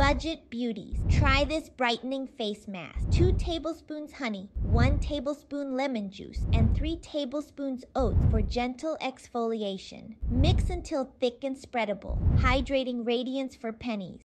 Budget beauties. Try this brightening face mask. 2 tablespoons honey, 1 tablespoon lemon juice, and 3 tablespoons oats for gentle exfoliation. Mix until thick and spreadable, hydrating radiance for pennies.